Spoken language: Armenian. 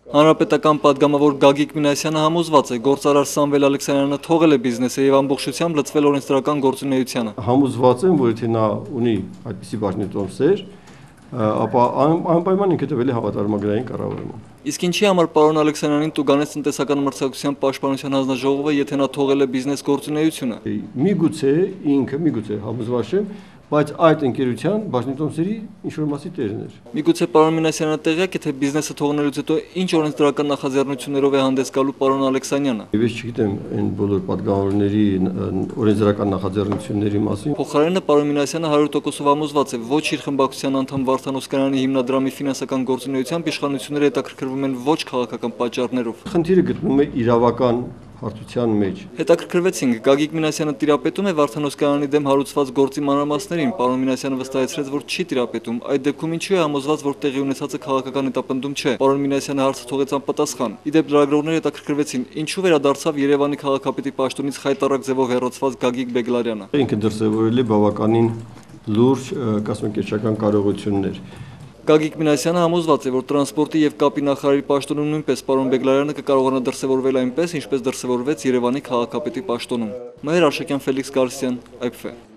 Հանրապետական պատգամավոր Գագիկ Մինասյանը համոզված է, գործարար Սամվել Ալեքսանյանը թողել է բիզնեսը եւ ամբողջությամբ լծվել օրենսդրական գործունեությանը։ Համոզված եմ, որ եթե նա ունի այդպիսի բաժնետոմսեր, ապա անպայման ինքը տվել է հավատարմագրային կառավարման։ Իսկ ինչի համար պարոն Ալեքսանյանին տուգանեց տնտեսական մրցակցության պաշտպանության հանձնաժողովը, եթե նա թողել է բիզնես գործունեությունը։ Միգուցե ինքը համոզված եմ, բայց այդ ընկերության բաժնետոմսերի ինչ-որ մասի տերն էր։ Միգուցե պարոն Մինասյանը տեղյակ է, թե բիզնեսը թողնելուց հետո ինչ օրենսդրական նախաձեռնություններով է հանդես գալու պարոն Ալեքսանյանը։ Ես չգիտեմ այն բոլոր պատգամավորների օրենսդրական նախաձեռնությունների մասին։ Փոխարենը պարոն Մինասյանը 100%-ով համոզված է, ոչ իր խմբակցության անդամ Վարդան Օսկանյանի հիմնադրամի ֆինանսական գործունեությամբ իշխանությունները հետաքրքրվում են ոչ քաղաքական պատճառներով։ Խնդիրը գտնվում է իրավական հարթության մեջ։ Հետաքրքրվեցինք, Գագիկ Մինասյանը տիրապետում է Վարդան Օսկանյանի դեմ հարուցված գործի մանրամասներին, պարոն Մինասյանը վստահեցրեց, որ չի տիրապետում։ Այդ դեպքում ինչու է համոզված, որ տեղի ունեցածը քաղաքական հետապնդում չէ։ Պարոն Մինասյանը հարցը թողեց անպատասխան։ Իդեպ լրագրողները հետաքրքրվեցին, ինչու վերադարձավ Երևանի քաղաքապետի պաշտոնից խայտառակ ձևով հեռացված Գագիկ Բեգլարյանը։ Ինքը դրսևորել է բավականին լուրջ կազմակերպչական կարողություններ։ Գագիկ Մինասյանը համոզված է, որ տրանսպորտի եւ կապի նախարարի պաշտոնում նույնպես պարոն Բեգլարյանը կկարողանա դրսևորվել այնպես, ինչպես դրսևորվեց Երևանի քաղաքապետի պաշտոնում։ Մհեր Արշակյան, Ֆելիքս Գարսյան, IPF։